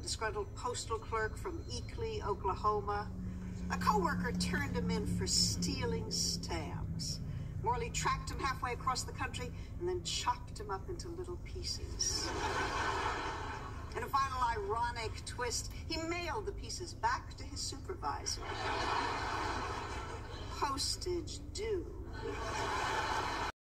disgruntled postal clerk from Okie, Oklahoma. A coworker turned him in for stealing stamps. Morley tracked him halfway across the country and then chopped him up into little pieces. In a final ironic twist, he mailed the pieces back to his supervisor. Postage due.